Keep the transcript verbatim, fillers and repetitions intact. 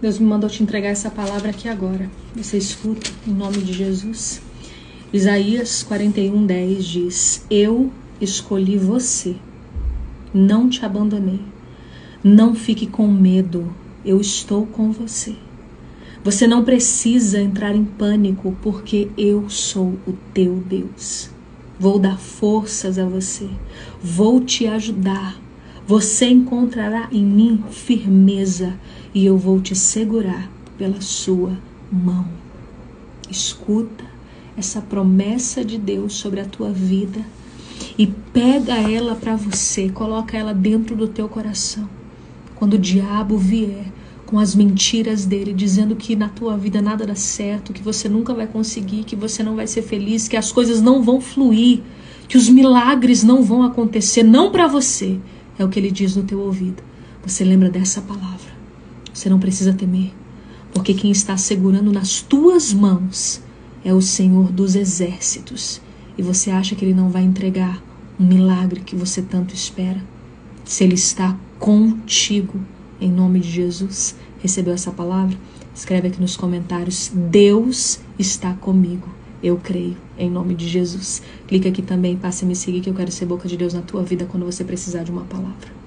Deus me mandou te entregar essa palavra aqui agora. Você escuta, em nome de Jesus. Isaías quarenta e um, dez diz: eu escolhi você, não te abandonei. Não fique com medo, eu estou com você. Você não precisa entrar em pânico, porque eu sou o teu Deus. Vou dar forças a você, vou te ajudar. Você encontrará em mim firmeza e eu vou te segurar pela sua mão. Escuta essa promessa de Deus sobre a tua vida e pega ela para você, coloca ela dentro do teu coração. Quando o diabo vier com as mentiras dele, dizendo que na tua vida nada dá certo, que você nunca vai conseguir, que você não vai ser feliz, que as coisas não vão fluir, que os milagres não vão acontecer, não para você, é o que ele diz no teu ouvido. Você lembra dessa palavra. Você não precisa temer, porque quem está segurando nas tuas mãos é o Senhor dos exércitos. E você acha que ele não vai entregar um milagre que você tanto espera? Se ele está contigo, em nome de Jesus. Recebeu essa palavra? Escreve aqui nos comentários: Deus está comigo. Eu creio, em nome de Jesus. Clica aqui também, passe a me seguir, que eu quero ser boca de Deus na tua vida quando você precisar de uma palavra.